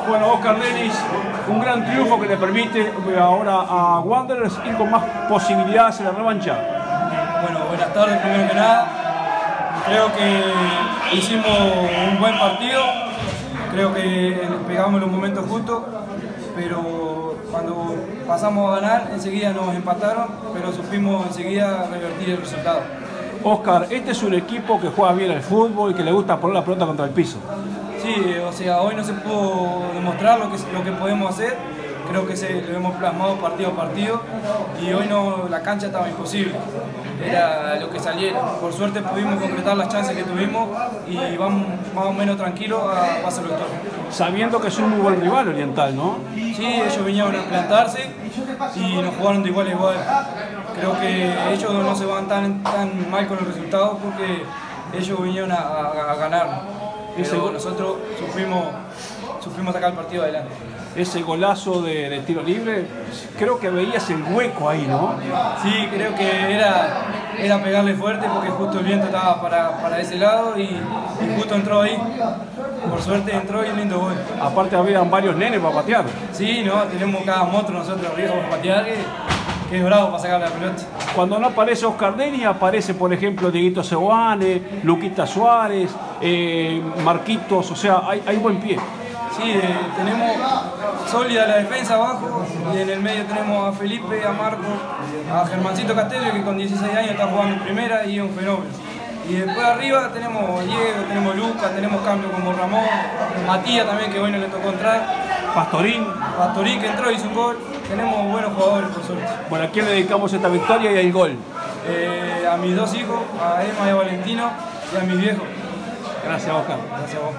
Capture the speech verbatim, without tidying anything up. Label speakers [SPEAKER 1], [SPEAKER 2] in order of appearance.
[SPEAKER 1] Bueno, Oscar Dennis, un gran triunfo que le permite ahora a Wanderers ir con más posibilidades en la revancha.
[SPEAKER 2] Bueno, buenas tardes primero que nada. Creo que hicimos un buen partido, creo que pegamos los momentos justos, pero cuando pasamos a ganar enseguida nos empataron, pero supimos enseguida revertir el resultado.
[SPEAKER 1] Oscar, este es un equipo que juega bien al fútbol y que le gusta poner la pelota contra el piso.
[SPEAKER 2] Sí, o sea, hoy no se pudo demostrar lo que, lo que podemos hacer, creo que se, lo hemos plasmado partido a partido y hoy no, la cancha estaba imposible, era lo que saliera. Por suerte pudimos concretar las chances que tuvimos y vamos más o menos tranquilos a paso los toques.
[SPEAKER 1] Sabiendo que es un muy buen rival Oriental, ¿no?
[SPEAKER 2] Sí, ellos vinieron a plantarse y nos jugaron de igual a igual. Creo que ellos no se van tan, tan mal con el resultado porque ellos vinieron a, a, a ganar. Pero nosotros sufrimos, sufrimos sacar el partido adelante.
[SPEAKER 1] Ese golazo de, de tiro libre, creo que veías el hueco ahí, ¿no?
[SPEAKER 2] Sí, creo que era, era pegarle fuerte porque justo el viento estaba para, para ese lado y, y justo entró ahí. Por suerte entró y un lindo gol.
[SPEAKER 1] Aparte habían varios nenes para patear.
[SPEAKER 2] Sí, no, tenemos cada monstruo nosotros arriba para patear que, que es bravo para sacar la pelota.
[SPEAKER 1] Cuando no aparece Oscar Dennis, aparece por ejemplo Dieguito Seoane, Luquita Suárez, eh, Marquitos, o sea, hay, hay buen pie.
[SPEAKER 2] Sí, eh, tenemos sólida la defensa abajo y en el medio tenemos a Felipe, a Marco, a Germancito Castello que con dieciséis años está jugando en primera y es un fenómeno. Y después arriba tenemos Diego, tenemos Lucas, tenemos cambio como Ramón, Matías también que hoy no le tocó entrar.
[SPEAKER 1] Pastorín.
[SPEAKER 2] Pastorín que entró y hizo un gol. Tenemos buenos jugadores por suerte.
[SPEAKER 1] Bueno, ¿a quién le dedicamos esta victoria y el gol?
[SPEAKER 2] Eh, a mis dos hijos, a Emma y a Valentino y a mis viejos.
[SPEAKER 1] Gracias, Oscar.
[SPEAKER 2] Gracias a vos.